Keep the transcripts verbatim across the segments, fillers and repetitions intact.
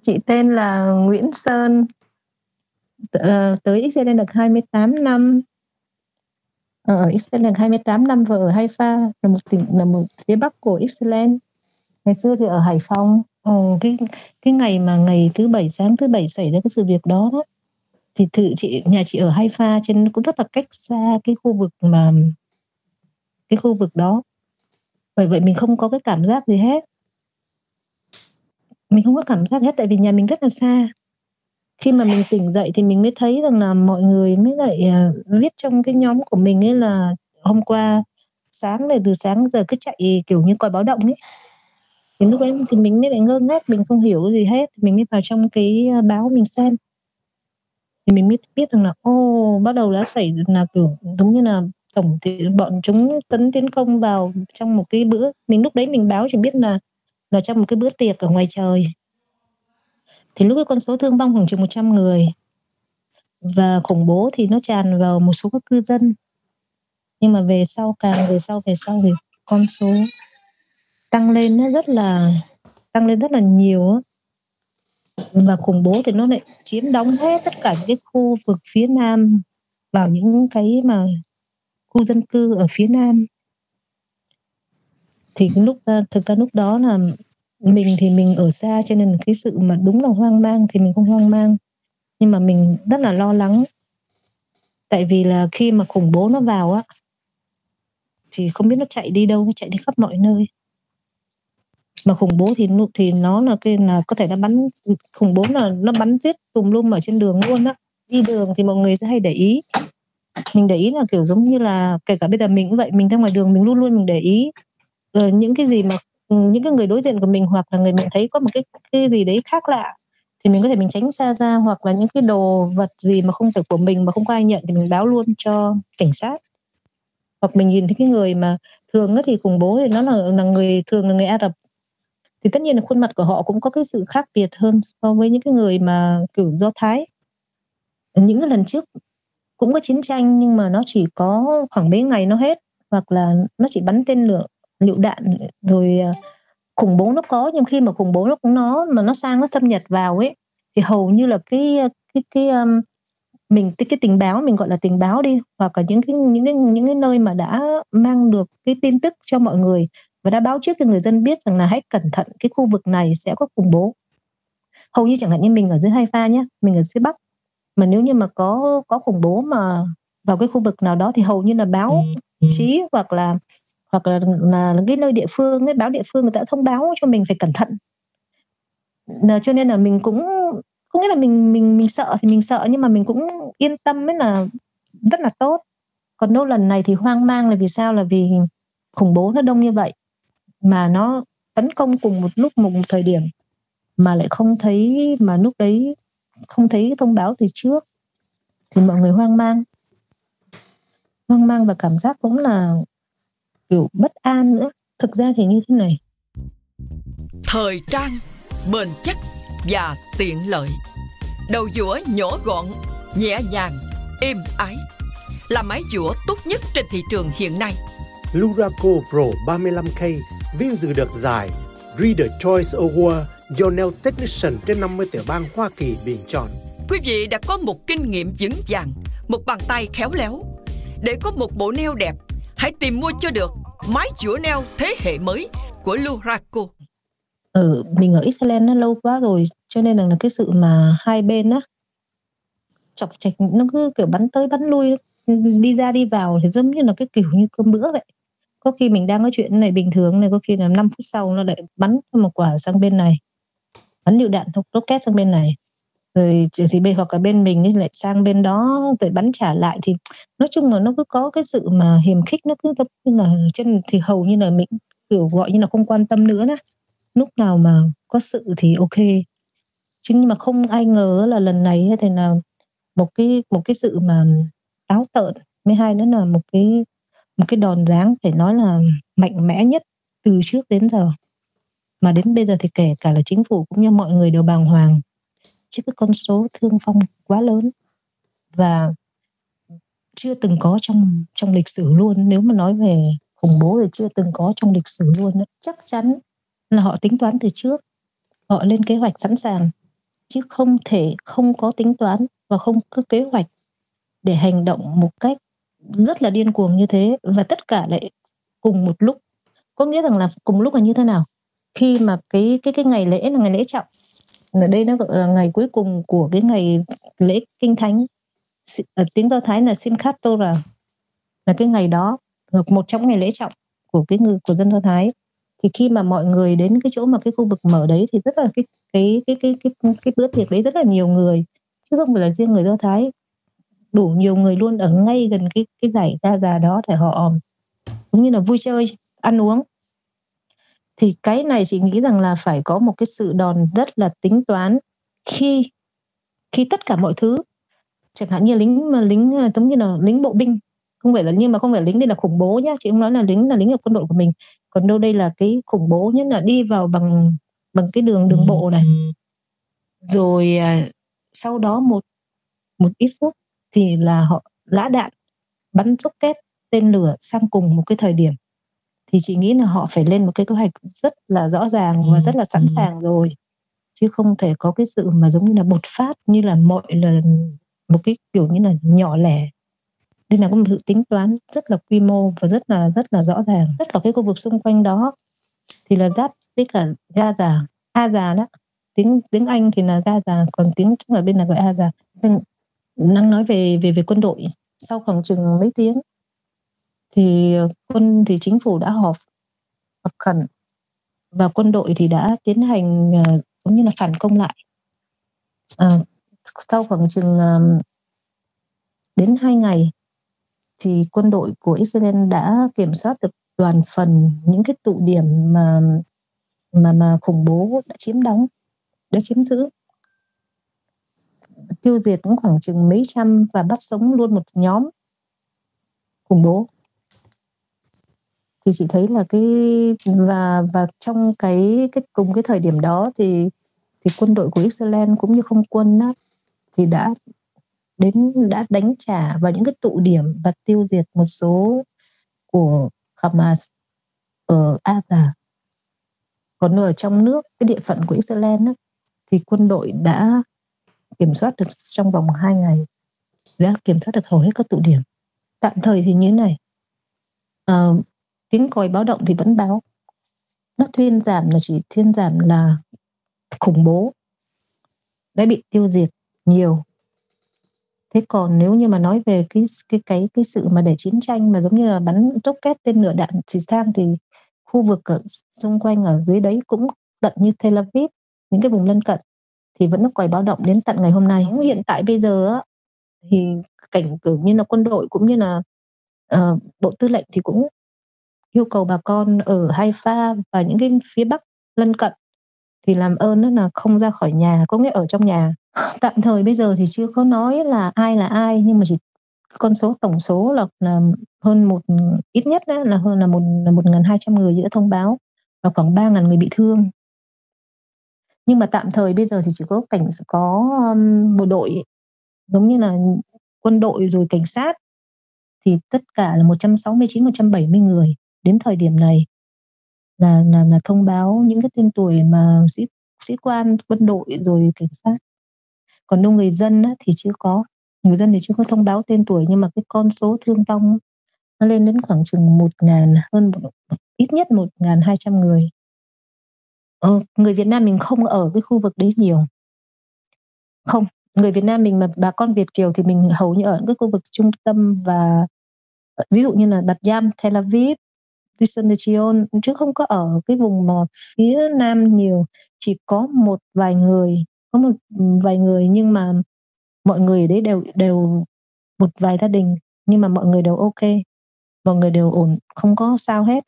Chị tên là Nguyễn Sơn. Ờ, tới Israel được hai mươi tám năm. Ờ, ở Israel được hai mươi tám năm và ở Haifa là một tỉnh là một phía bắc của Israel. Ngày xưa thì ở Hải Phòng. Ờ, cái cái ngày mà ngày thứ bảy sáng thứ bảy xảy ra cái sự việc đó, đó thì thử chị nhà chị ở Haifa, cho nên cũng rất là cách xa cái khu vực mà cái khu vực đó. Bởi vậy mình không có cái cảm giác gì hết. Mình không có cảm giác hết tại vì nhà mình rất là xa. Khi mà mình tỉnh dậy thì mình mới thấy rằng là mọi người mới lại uh, viết trong cái nhóm của mình ấy là hôm qua sáng này từ sáng đến giờ cứ chạy kiểu như còi báo động ấy. Thì lúc đấy thì mình mới lại ngơ ngác, mình không hiểu gì hết. Mình mới vào trong cái báo mình xem. Thì mình mới biết rằng là ô bắt đầu đã xảy là kiểu giống như là tổng thì bọn chúng tấn tiến công vào trong một cái bữa. Mình lúc đấy mình báo chỉ biết là là trong một cái bữa tiệc ở ngoài trời. Thì lúc cái con số thương vong khoảng chừng một trăm người. Và khủng bố thì nó tràn vào một số các cư dân. Nhưng mà về sau càng về sau về sau thì con số tăng lên nó rất là tăng lên rất là nhiều á. Và khủng bố thì nó lại chiếm đóng hết tất cả những cái khu vực phía Nam vào những cái mà khu dân cư ở phía Nam. Thì cái lúc thực ra lúc đó là mình thì mình ở xa cho nên cái sự mà đúng là hoang mang thì mình không hoang mang. Nhưng mà mình rất là lo lắng. Tại vì là khi mà khủng bố nó vào á thì không biết nó chạy đi đâu, nó chạy đi khắp mọi nơi. Mà khủng bố thì thì nó là cái là có thể nó bắn khủng bố là nó bắn giết tùm lum ở trên đường luôn á. Đi đường thì mọi người sẽ hay để ý. Mình để ý là kiểu giống như là kể cả bây giờ mình cũng vậy, mình ra ngoài đường mình luôn luôn mình để ý rồi những cái gì mà những cái người đối diện của mình hoặc là người mình thấy có một cái cái gì đấy khác lạ thì mình có thể mình tránh xa ra, hoặc là những cái đồ vật gì mà không phải của mình mà không có ai nhận thì mình báo luôn cho cảnh sát. Hoặc mình nhìn thấy cái người mà thường thì khủng bố thì nó là là người thường là người Ả Rập. Thì tất nhiên là khuôn mặt của họ cũng có cái sự khác biệt hơn so với những cái người mà kiểu Do Thái. Những cái lần trước cũng có chiến tranh nhưng mà nó chỉ có khoảng mấy ngày nó hết, hoặc là nó chỉ bắn tên lửa lựu đạn rồi. Khủng bố nó có, nhưng khi mà khủng bố nó cũng nó mà nó sang nó xâm nhập vào ấy thì hầu như là cái cái cái um, mình cái, cái tình báo, mình gọi là tình báo đi, hoặc là những cái những cái những cái nơi mà đã mang được cái tin tức cho mọi người và đã báo trước cho người dân biết rằng là hãy cẩn thận, cái khu vực này sẽ có khủng bố. Hầu như chẳng hạn như mình ở dưới Haifa nhé, mình ở phía Bắc, mà nếu như mà có có khủng bố mà vào cái khu vực nào đó thì hầu như là báo chí hoặc là hoặc là, là, là cái nơi địa phương ấy, báo địa phương người ta đã thông báo cho mình phải cẩn thận. Là cho nên là mình cũng có nghĩa là mình mình mình sợ thì mình sợ, nhưng mà mình cũng yên tâm ấy là rất là tốt. Còn đâu lần này thì hoang mang là vì sao? Là vì khủng bố nó đông như vậy mà nó tấn công cùng một lúc một, một thời điểm mà lại không thấy, mà lúc đấy không thấy thông báo từ trước thì mọi người hoang mang. Hoang mang và cảm giác cũng là kiểu bất an nữa. Thực ra thì như thế này. Thời trang, bền chắc và tiện lợi. Đầu dũa nhỏ gọn, nhẹ nhàng, êm ái, là máy dũa tốt nhất trên thị trường hiện nay. Luraco Pro ba mươi lăm K, vinh dự được giải Reader Choice Award do Nail Technician trên năm mươi tiểu bang Hoa Kỳ bình chọn. Quý vị đã có một kinh nghiệm vững vàng, một bàn tay khéo léo. Để có một bộ nail đẹp, hãy tìm mua cho được máy dũa nail thế hệ mới của Luraco. Ở mình ở Israel nó lâu quá rồi, cho nên là cái sự mà hai bên á chọc chạch nó cứ kiểu bắn tới bắn lui, đi ra đi vào thì giống như là cái kiểu như cơm bữa vậy. Có khi mình đang nói chuyện này bình thường này, có khi là năm phút sau nó lại bắn một quả sang bên này, bắn lựu đạn rocket sang bên này, rồi thì bên hoặc là bên mình lại sang bên đó rồi bắn trả lại. Thì nói chung là nó cứ có cái sự mà hiềm khích, nó cứ giống như là chân thì hầu như là mình kiểu gọi như là không quan tâm nữa đó. Lúc nào mà có sự thì ok, chứ nhưng mà không ai ngờ là lần này thì là một cái một cái sự mà táo tợn, với hai nữa là một cái một cái đòn giáng phải nói là mạnh mẽ nhất từ trước đến giờ, mà đến bây giờ thì kể cả là chính phủ cũng như mọi người đều bàng hoàng trước cái con số thương vong quá lớn và chưa từng có trong trong lịch sử luôn. Nếu mà nói về khủng bố thì chưa từng có trong lịch sử luôn. Chắc chắn là họ tính toán từ trước, họ lên kế hoạch sẵn sàng chứ không thể không có tính toán và không có kế hoạch để hành động một cách rất là điên cuồng như thế, và tất cả lại cùng một lúc. Có nghĩa rằng là cùng lúc là như thế nào? Khi mà cái cái cái ngày lễ là ngày lễ trọng, ở đây nó gọi là ngày cuối cùng của cái ngày lễ Kinh Thánh, ở tiếng Do Thái là Simchat Torah, là cái ngày đó, một trong ngày lễ trọng của cái người của dân Do Thái. Thì khi mà mọi người đến cái chỗ mà cái khu vực mở đấy thì rất là cái cái cái cái cái cái, cái bữa tiệc đấy rất là nhiều người, chứ không phải là riêng người Do Thái, đủ nhiều người luôn ở ngay gần cái cái dải Gaza đó để họ cũng như là vui chơi ăn uống. Thì cái này chị nghĩ rằng là phải có một cái sự đòn rất là tính toán khi khi tất cả mọi thứ, chẳng hạn như lính mà lính giống như là lính bộ binh, không phải là, nhưng mà không phải lính đây là khủng bố nhá, chị không nói là lính là lính ở quân đội của mình, còn đâu đây là cái khủng bố nhất là đi vào bằng bằng cái đường đường bộ này, rồi à, sau đó một một ít phút thì là họ lã đạn, bắn rocket, tên lửa sang cùng một cái thời điểm. Thì chị nghĩ là họ phải lên một cái kế hoạch rất là rõ ràng và rất là sẵn sàng rồi, chứ không thể có cái sự mà giống như là bột phát như là mọi lần, một cái kiểu như là nhỏ lẻ. Đây là có một sự tính toán rất là quy mô và rất là rất là rõ ràng. Tất cả cái khu vực xung quanh đó thì là giáp với cả Gaza, Gaza đó. Tiếng tiếng Anh thì là Gaza, còn tiếng ở bên là gọi Gaza. Đang nói về về về quân đội, sau khoảng chừng mấy tiếng thì quân thì chính phủ đã họp họp khẩn, và quân đội thì đã tiến hành uh, giống như là phản công lại. Uh, sau khoảng chừng uh, đến hai ngày thì quân đội của Israel đã kiểm soát được toàn phần những cái tụ điểm mà mà mà khủng bố đã chiếm đóng, đã chiếm giữ, tiêu diệt cũng khoảng chừng mấy trăm và bắt sống luôn một nhóm khủng bố. Thì chị thấy là cái và và trong cái cái cùng cái thời điểm đó thì thì quân đội của Israel cũng như không quân đó, thì đã đến đã đánh trả vào những cái tụ điểm và tiêu diệt một số của Hamas ở Gaza. Còn ở trong nước, cái địa phận của Israel đó, thì quân đội đã kiểm soát được trong vòng hai ngày, đã kiểm soát được hầu hết các tụ điểm. Tạm thời thì như thế này, à, tiếng còi báo động thì vẫn báo, nó thuyên giảm là chỉ thuyên giảm là khủng bố đã bị tiêu diệt nhiều. Thế còn nếu như mà nói về cái cái cái cái sự mà để chiến tranh mà giống như là bắn rocket, tên lửa, đạn chỉ sang, thì khu vực ở xung quanh ở dưới đấy cũng tận như Tel Aviv, những cái vùng lân cận thì vẫn có còi báo động đến tận ngày hôm nay. Hiện tại bây giờ á, thì cảnh cử như là quân đội cũng như là uh, bộ tư lệnh thì cũng yêu cầu bà con ở Haifa và những cái phía bắc lân cận thì làm ơn đó là không ra khỏi nhà, có nghĩa ở trong nhà. Tạm thời bây giờ thì chưa có nói là ai là ai, nhưng mà chỉ con số tổng số là, là hơn một, ít nhất đó, là hơn là một là một nghìn hai trăm người đã thông báo và khoảng ba nghìn người bị thương. Nhưng mà tạm thời bây giờ thì chỉ có cảnh có um, bộ đội giống như là quân đội rồi cảnh sát thì tất cả là một trăm sáu mươi chín, một trăm bảy mươi người đến thời điểm này là là là thông báo những cái tên tuổi mà sĩ sĩ quan quân đội rồi cảnh sát. Còn đâu người dân á, thì chưa có, người dân thì chưa có thông báo tên tuổi, nhưng mà cái con số thương vong nó lên đến khoảng chừng một ngàn, hơn một, ít nhất một nghìn hai trăm người. Ờ, người Việt Nam mình không ở cái khu vực đấy nhiều. Không, người Việt Nam mình mà bà con Việt kiều thì mình hầu như ở những cái khu vực trung tâm, và ví dụ như là Bat Yam, Tel Aviv, Rishon LeZion, chứ không có ở cái vùng mà phía nam nhiều. Chỉ có một vài người, có một vài người nhưng mà mọi người ở đấy đều đều một vài gia đình, nhưng mà mọi người đều ok, mọi người đều ổn, không có sao hết.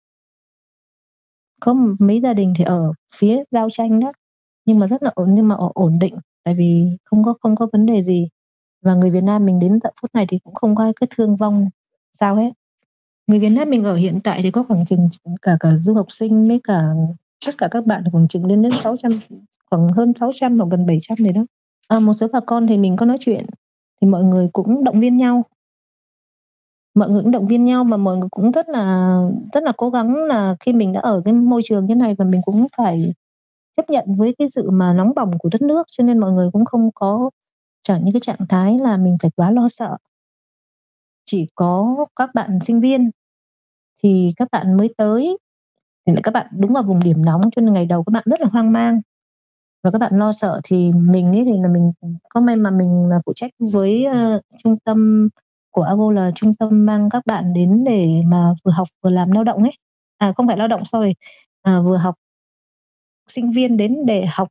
Có mấy gia đình thì ở phía giao tranh đó, nhưng mà rất là ổn, nhưng mà ổn định, tại vì không có không có vấn đề gì. Và người Việt Nam mình đến tận phút này thì cũng không có cái thương vong sao hết. Người Việt Nam mình ở hiện tại thì có khoảng chừng cả cả du học sinh với cả tất cả các bạn khoảng chừng lên đến sáu trăm, khoảng hơn sáu trăm hoặc gần bảy trăm gì đó. À, một số bà con thì mình có nói chuyện thì mọi người cũng động viên nhau. Mọi người cũng động viên nhau và mọi người cũng rất là rất là cố gắng là khi mình đã ở cái môi trường như này và mình cũng phải chấp nhận với cái sự mà nóng bỏng của đất nước, cho nên mọi người cũng không có trở những cái trạng thái là mình phải quá lo sợ. Chỉ có các bạn sinh viên thì các bạn mới tới, thì lại các bạn đúng vào vùng điểm nóng, cho nên ngày đầu các bạn rất là hoang mang và các bạn lo sợ. Thì mình ấy thì là mình có may mà mình là phụ trách với, ơ, trung tâm của a gô là trung tâm mang các bạn đến để mà vừa học vừa làm lao động ấy. À, không phải lao động, sorry, ờ, vừa học sinh viên đến để học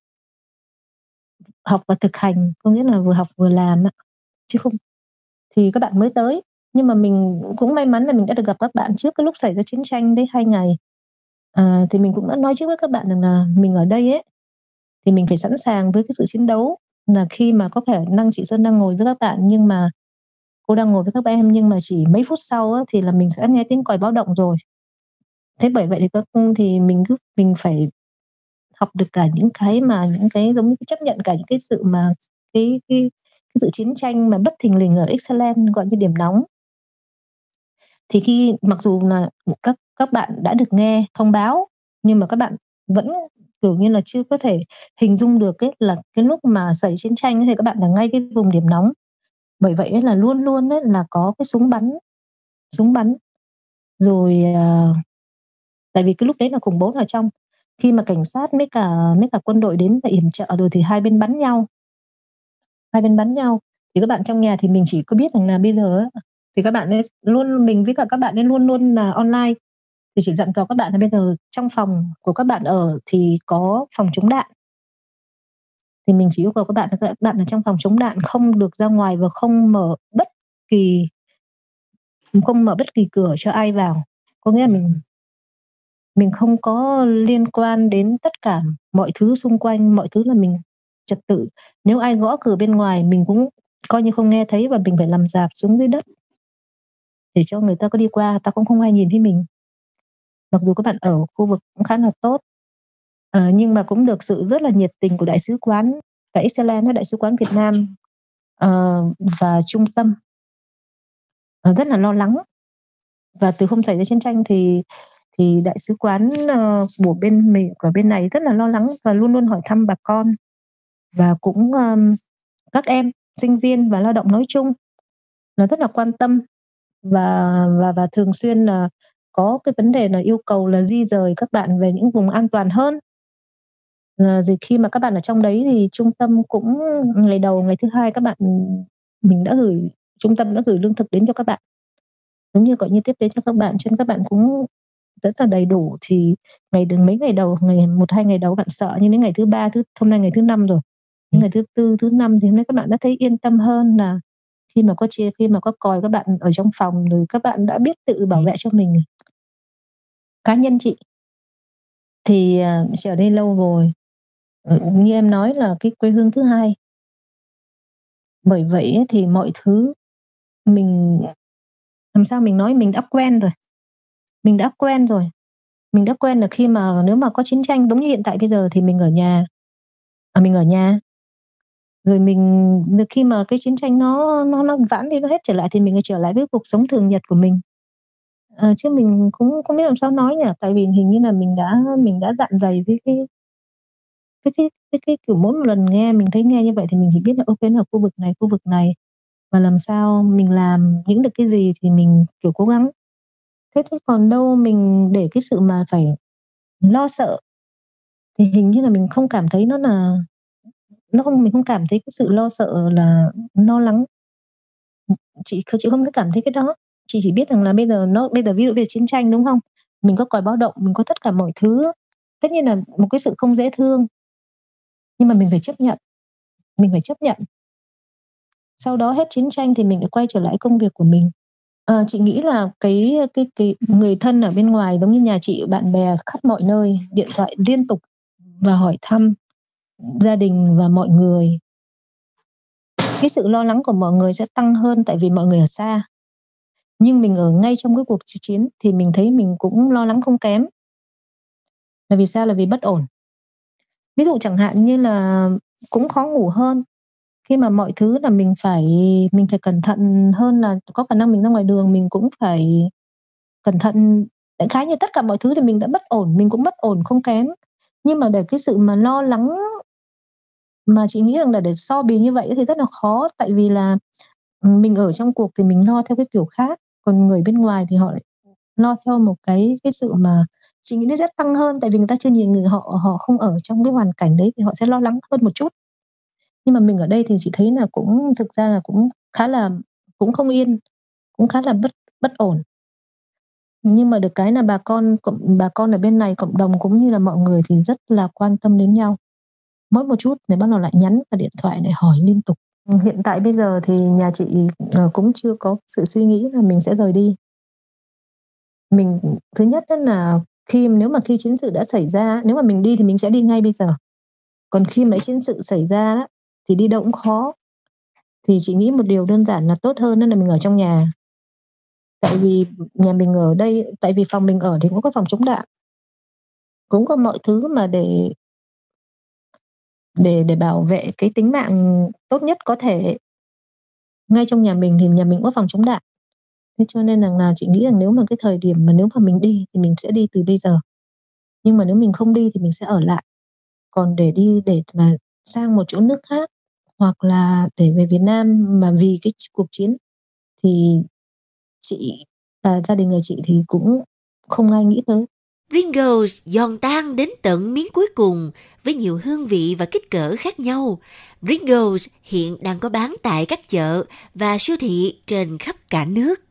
học và thực hành, có nghĩa là vừa học vừa làm á, chứ không thì các bạn mới tới. Nhưng mà mình cũng may mắn là mình đã được gặp các bạn trước cái lúc xảy ra chiến tranh đấy hai ngày. Ờ, thì mình cũng đã nói trước với các bạn rằng là mình ở đây ấy, thì mình phải sẵn sàng với cái sự chiến đấu, là khi mà có khả năng chị Sơn đang ngồi với các bạn, nhưng mà cô đang ngồi với các em, nhưng mà chỉ mấy phút sau á, thì là mình sẽ nghe tiếng còi báo động rồi. Thế bởi vậy thì các thì mình cứ mình phải học được cả những cái mà những cái giống như chấp nhận cả những cái sự mà cái cái cái sự chiến tranh mà bất thình lình ở Israel, gọi như điểm nóng. Thì khi mặc dù là các các bạn đã được nghe thông báo, nhưng mà các bạn vẫn, kiểu như là, chưa có thể hình dung được ấy là cái lúc mà xảy chiến tranh ấy thì các bạn ở ngay cái vùng điểm nóng. Bởi vậy ấy là luôn luôn ấy là có cái súng bắn súng bắn. Rồi, ờ, tại vì cái lúc đấy là khủng bố ở trong, khi mà cảnh sát với cả với cả quân đội đến và yểm trợ rồi thì hai bên bắn nhau. Hai bên bắn nhau, thì các bạn trong nhà thì mình chỉ có biết rằng là bây giờ á, thì các bạn ấy luôn mình với cả các bạn ấy luôn luôn là online, thì chỉ dặn dò các bạn là bây giờ trong phòng của các bạn ở thì có phòng chống đạn. Thì mình chỉ yêu cầu các bạn là các bạn ở trong phòng chống đạn, không được ra ngoài và không mở bất kỳ không mở bất kỳ cửa cho ai vào. Có nghĩa là mình mình không có liên quan đến tất cả mọi thứ xung quanh, mọi thứ là mình trật tự. Nếu ai gõ cửa bên ngoài mình cũng coi như không nghe thấy và mình phải nằm rạp xuống dưới đất để cho người ta có đi qua, người ta cũng không ai nhìn thấy mình. Mặc dù các bạn ở khu vực cũng khá là tốt, ờ, nhưng mà cũng được sự rất là nhiệt tình của đại sứ quán tại Israel với đại sứ quán Việt Nam, ờ, và trung tâm. Ờ, rất là lo lắng. Và từ hôm xảy ra chiến tranh thì thì đại sứ quán, ờ, của bên mình của bên này rất là lo lắng và luôn luôn hỏi thăm bà con. Và cũng, ờm, các em sinh viên và lao động nói chung là rất là quan tâm và và và thường xuyên là có cái vấn đề là yêu cầu là di dời các bạn về những vùng an toàn hơn. Ờ, rồi khi mà các bạn ở trong đấy thì trung tâm cũng ngày đầu, ngày thứ hai các bạn mình đã gửi trung tâm đã gửi lương thực đến cho các bạn. Giống như, gọi như, tiếp tế cho các bạn, cho nên các bạn cũng rất là đầy đủ. Thì ngày đ mấy ngày đầu, ngày một, hai ngày đầu các bạn sợ, nhưng đến ngày thứ ba, thứ hôm nay ngày thứ năm rồi, đến ngày thứ tư, thứ năm thì hôm nay các bạn đã thấy yên tâm hơn là khi mà có chia khi mà có còi các bạn ở trong phòng rồi các bạn đã biết tự bảo vệ cho mình. Cá nhân chị thì, ờ, chị ở đây lâu rồi, ờ, như em nói là cái quê hương thứ hai. Bởi vậy ấy thì mọi thứ mình làm sao mình nói, mình đã quen rồi. Mình đã quen rồi. Mình đã quen là khi mà nếu mà có chiến tranh giống như hiện tại bây giờ thì mình ở nhà, à, mình ở nhà. Rồi mình được khi mà cái chiến tranh nó nó nó vãn đi, nó hết trở lại thì mình lại trở lại với cuộc sống thường nhật của mình. Ờ, chứ mình cũng không biết làm sao nói nhỉ? Tại vì hình như là mình đã mình đã dạn dày với cái với cái với cái, kiểu, mỗi một lần nghe mình thấy nghe như vậy thì mình chỉ biết là ô kê nó ở khu vực này, khu vực này và làm sao mình làm những được cái gì thì mình, kiểu, cố gắng. Thế chứ còn đâu mình để cái sự mà phải lo sợ thì hình như là mình không cảm thấy nó là nó không mình không cảm thấy cái sự lo sợ là lo lắng. Ừm, chị kh chị không có cảm thấy cái đó. Chị chỉ biết rằng là bây giờ nó bây giờ ví dụ bây giờ chiến tranh, đúng không? Mình có còi báo động, mình có tất cả mọi thứ. Tất nhiên là một cái sự không dễ thương. Nhưng mà mình phải chấp nhận, mình phải chấp nhận. Sau đó hết chiến tranh thì mình lại quay trở lại công việc của mình. Ờ, chị nghĩ là cái cái cái người thân ở bên ngoài giống như nhà chị, bạn bè khắp mọi nơi, điện thoại liên tục và hỏi thăm gia đình và mọi người. Cái sự lo lắng của mọi người sẽ tăng hơn tại vì mọi người ở xa. Nhưng mình ở ngay trong cái cuộc ch chiến thì mình thấy mình cũng lo lắng không kém. Là vì sao? Là vì bất ổn. Ví dụ chẳng hạn như là cũng khó ngủ hơn, khi mà mọi thứ là mình phải mình phải cẩn thận hơn là có khả năng mình ra ngoài đường mình cũng phải cẩn thận. Đại khái như tất cả mọi thứ thì mình đã bất ổn, mình cũng bất ổn không kém. Nhưng mà để cái sự mà lo lắng mà chị nghĩ rằng là để so bì như vậy thì rất là khó, tại vì là mình ở trong cuộc thì mình lo theo cái kiểu khác, còn người bên ngoài thì họ lại lo theo một cái cái sự mà chị nghĩ nó rất tăng hơn, tại vì người ta chưa nhìn người họ họ không ở trong cái hoàn cảnh đấy thì họ sẽ lo lắng hơn một chút. Nhưng mà mình ở đây thì chị thấy là cũng thực ra là cũng khá là cũng không yên, cũng khá là bất bất ổn. Nhưng mà được cái là bà con cộng bà con ở bên này, cộng đồng cũng như là mọi người thì rất là quan tâm đến nhau. Mỗi một chút thì bắt đầu lại nhắn vào điện thoại để hỏi liên tục. Hiện tại bây giờ thì nhà chị uh, cũng chưa có sự suy nghĩ là mình sẽ rời đi. Mình thứ nhất là khi nếu mà khi chiến sự đã xảy ra, nếu mà mình đi thì mình sẽ đi ngay bây giờ. Còn khi mà chiến sự xảy ra đó, thì đi đâu cũng khó. Thì chị nghĩ một điều đơn giản là tốt hơn là mình ở trong nhà. Tại vì nhà mình ở đây, tại vì phòng mình ở thì cũng có phòng chống đạn, cũng có mọi thứ mà để để để bảo vệ cái tính mạng tốt nhất có thể. Ngay trong nhà mình thì nhà mình có phòng chống đạn. Thế cho nên rằng là chị nghĩ rằng nếu mà cái thời điểm mà nếu mà mình đi thì mình sẽ đi từ bây giờ. Nhưng mà nếu mình không đi thì mình sẽ ở lại. Còn để đi để mà sang một chỗ nước khác hoặc là để về Việt Nam mà vì cái cuộc chiến thì chị và gia đình người chị thì cũng không ai nghĩ tới. Pringles giòn tan đến tận miếng cuối cùng với nhiều hương vị và kích cỡ khác nhau. Pringles hiện đang có bán tại các chợ và siêu thị trên khắp cả nước.